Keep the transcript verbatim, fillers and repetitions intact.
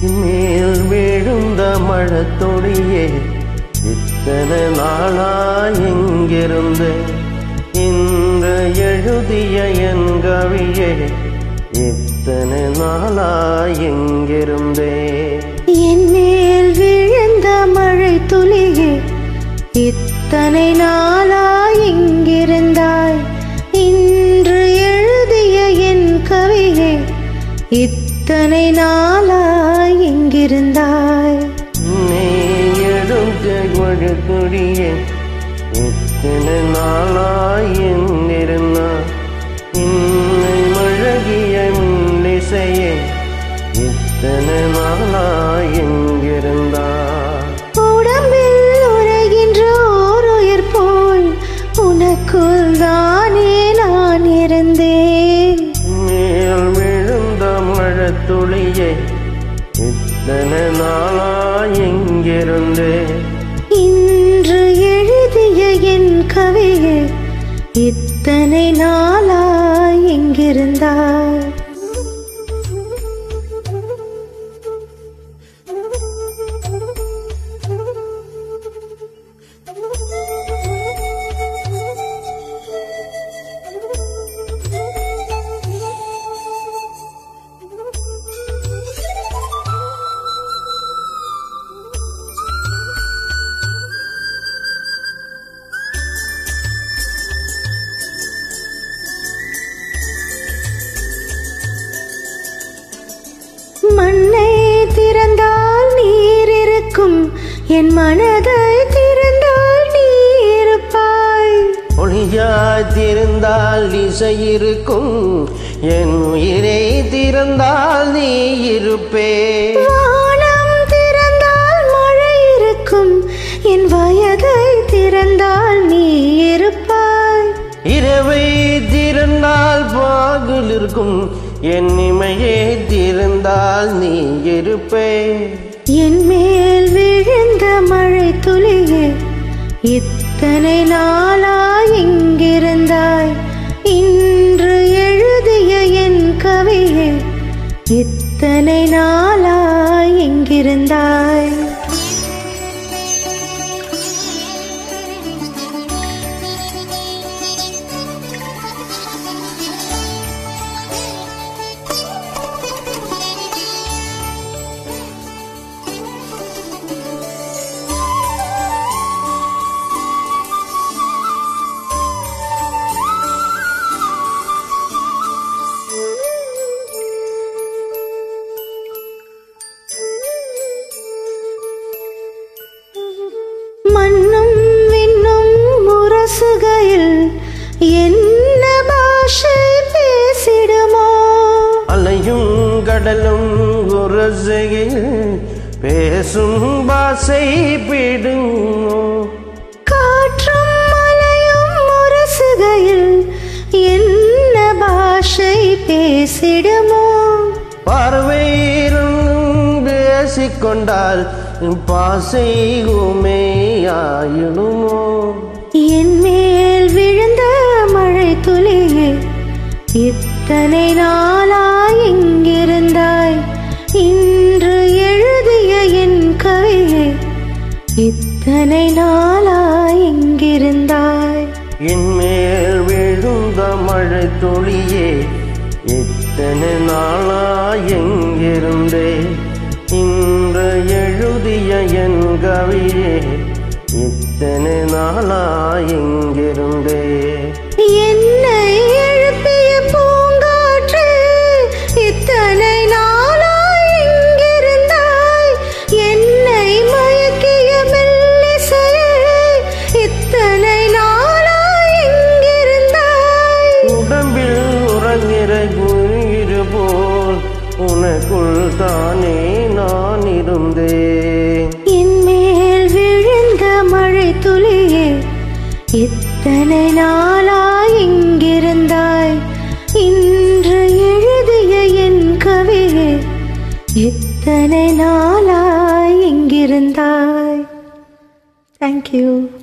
மேல் விழுந்த மழத்தொழியே இத்தனை நாளாய் எங்கிருந்து இன்று எழுதிய என் கவியே இத்தனை நாளாய் எங்கிருந்தே என் மேல் விழுந்த மழை துளியே இத்தனை நாளாய் எங்கிருந்தாய் இன்று எழுதிய என் கவியே இத்தனை நாளாய் எங்கிருந்தாய் நீ எழுந்த மழத்துளியே இத்தனை நாளாய் எங்கிருந்தாய் இன்னை மழகிய மின்னிசையே இத்தனை நாளாய் எங்கிருந்தாய் உடம்பில் உரைகின்ற ஓர் உயிர் போல் உனக்குள் தானே நான் இருந்தேன் மேல் விழுந்த மழத்துளியே இத்தனை நாளாய் எங்கிருந்தே இன்று எழுதிய என் கவியே இத்தனை நாளாய் எங்கிருந்தாய் மண்ணை திறந்தால் நீர் இருக்கும் என் மனதை திறந்தால் நீ இருப்பாய் ஒளியாய் திறந்தால் இசை இருக்கும் என் உயிரை திறந்தால் நீ இருப்பே வானம் திறந்தால் மழை இருக்கும் என் வயதை திறந்தால் நீ இருப்பாய் இரவை திறந்தால் பாகில் இருக்கும் என் இமையை திறந்தால் நீ இருப்பே என் மேல் விழுந்த மழை துளியே இத்தனை நாளாய் எங்கிருந்தாய் இன்று எழுதிய என் கவியே இத்தனை நாளாய் எங்கிருந்தாய் மண்ணும் விண்ணும் முரசுகையில் என்ன பாஷை பேசிடுமோ அலையும் கடலும் உரசையில் பேசும் பாசை பிடுமோ காற்றும் மலையும் முரசுகையில் என்ன பாஷை பேசிடுமோ பார்வையிலும் பேசிக்கொண்டால் பாசை உமையாயிடுமோ என் மேல் விழுந்த மழை துளியே இத்தனை நாளாய் எங்கிருந்தாய் இன்று எழுதிய என் கவியே இத்தனை நாளாய் எங்கிருந்தாய் என் மேல் விழுந்த மழை துளியே இத்தனை நாளாய் எங்கிருந்தே இன்று எழுதிய என் கவியே இத்தனை நாளாய் எங்கிருந்தே என்னை எழுப்பிய பூங்காற்று இத்தனை நாளாய் எங்கிருந்தாய் என்னை மயக்கிய மெல்லிசையே இத்தனை நாளாய் எங்கிருந்தாய் உடம்பில் உறங்கிற உயிர் போல் உனக்குள் தானே நான் இருந்தேன் என் மேல் விழுந்த மழை துளியே இத்தனை நாளாய் எங்கிருந்தாய் இன்று எழுதிய என் கவியே இத்தனை நாளாய் எங்கிருந்தாய். Thank you.